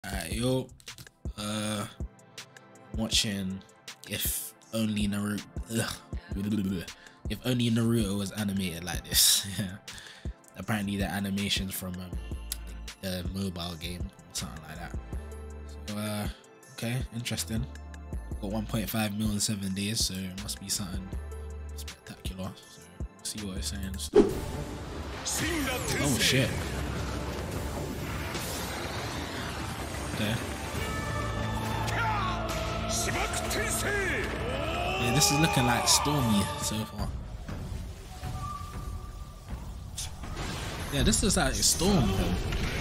Alright, yo, watching If Only Naruto. If Only Naruto was animated like this. Yeah. Apparently the animations from the mobile game, something like that. So okay, interesting. Got 1.5 mil in 7 days, so it must be something spectacular. So we'll see what it's saying. Oh shit. Okay. Yeah, this is looking like stormy so far. Yeah, this is like a storm, bro.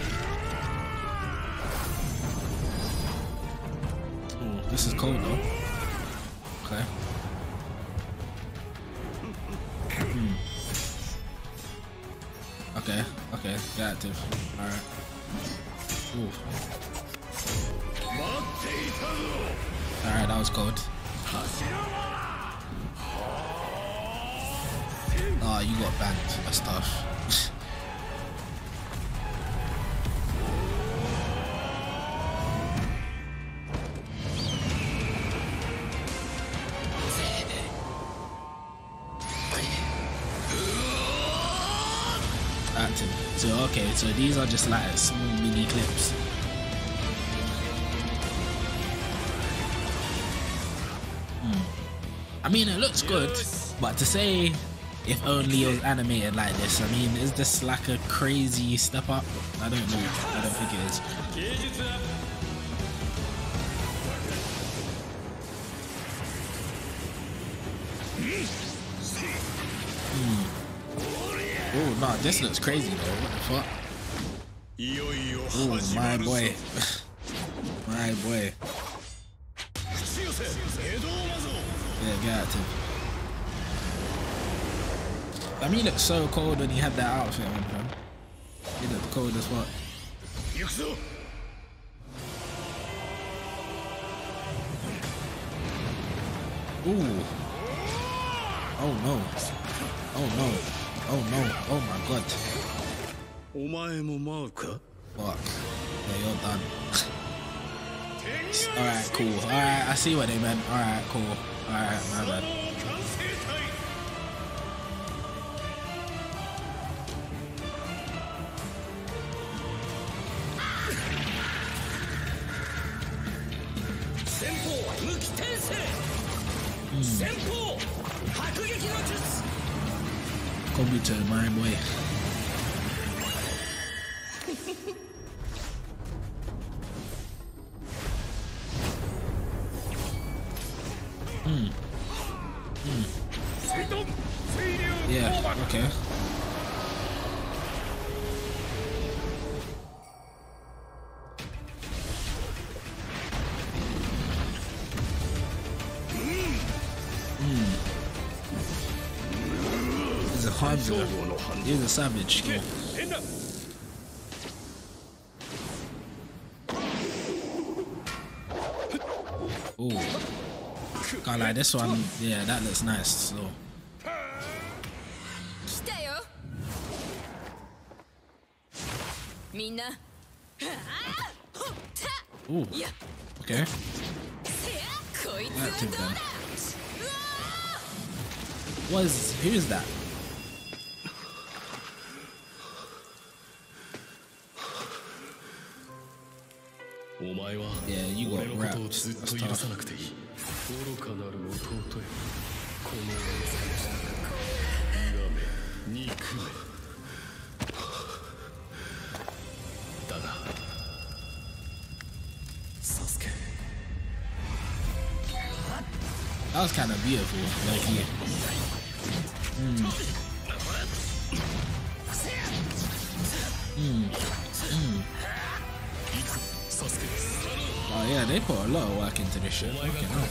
Oh, this is cold though. Okay. Okay, okay, got active. Alright. Ooh. Alright, that was cold. Oh, you got banned. That's tough. Active. So okay, so these are just like small mini clips. I mean, it looks good, but to say if only it was animated like this, I mean, is this like a crazy step up? I don't know. I don't think it is. Oh, no, this looks crazy though. What the fuck? Oh, my boy. My boy. Yeah, got to. I mean, he looked so cold when he had that outfit on, bro. He looked cold as fuck. Ooh. Oh no. Oh no. Oh no. Oh my god. Fuck. Yeah, you're done. Alright, cool. Alright, I see what they meant. Alright, cool. Alright, my bad. Kobuto, my boy. Yeah, okay. He's a hunter. He's a savage. Cool. Ooh. Can't lie, this one, yeah, that looks nice. So. Ooh. Okay. Active then. Who's that? Yeah, you got wrapped. That's tough. That was kind of beautiful, like yeah. Oh yeah, they put a lot of work into this shit. Okay, no.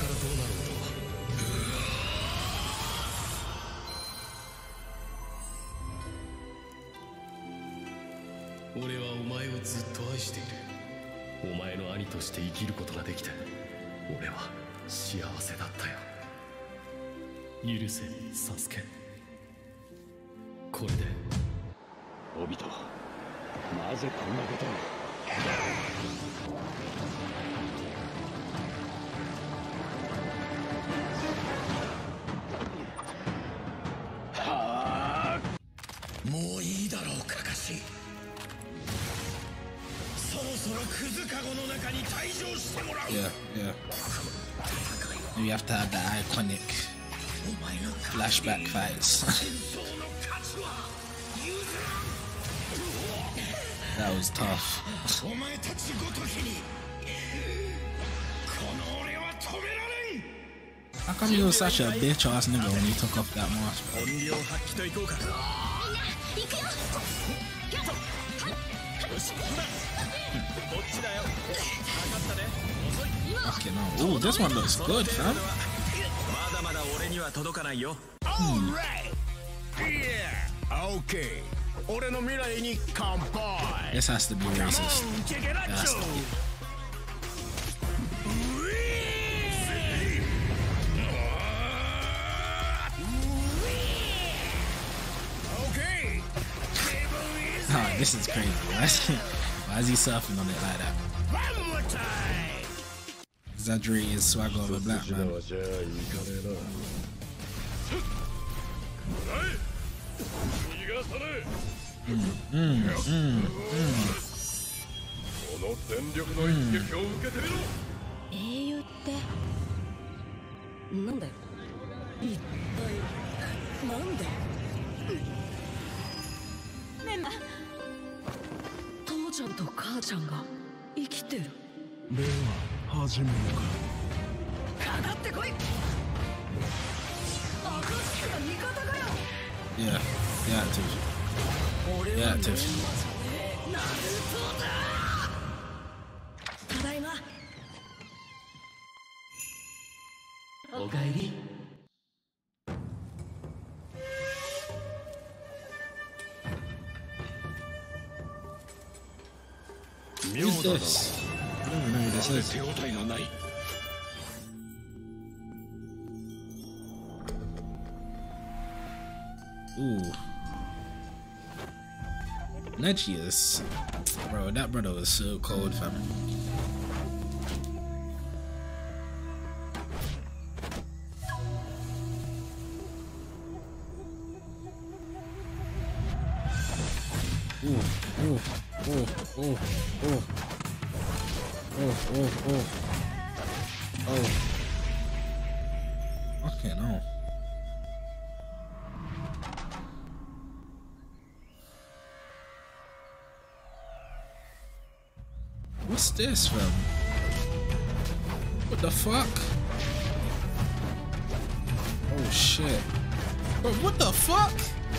Yeah, yeah. And you have to have the iconic flashback fights. That was tough. How come he was such a bitch ass nigga when he took off that mask, bro? Fucking hell. Ooh, this one looks good, fam. Okay. This has to be racist. It has to be. Oh, this is crazy. Why is he surfing on it like that? Exaggerated swagger of a black man. Yeah, yeah, Tiff. Yeah, Tiff. Who's this? I don't even know who this is. Ooh. Nechius. Bro, that brother was so cold, fam. Ooh, ooh, ooh, ooh, ooh. Oh, oh, oh. Oh. Okay, no. What's this, fam? What the fuck? Oh shit. Bro, what the fuck?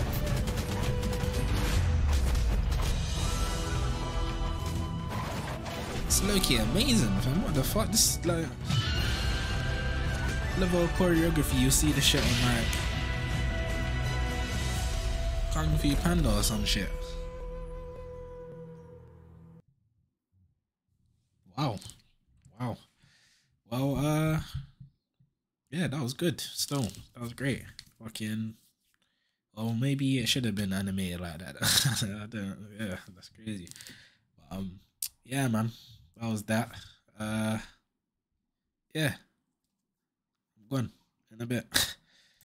It's low-key amazing, fam. What the fuck? This is like level of choreography. You see the shit on like Kung Fu Panda or some shit. Wow. Wow. Well, yeah, that was good. Still, that was great. Fucking, well, maybe it should have been animated like that. I don't. Yeah, that's crazy. But, yeah, man, that was that. Yeah, I'm gone in a bit.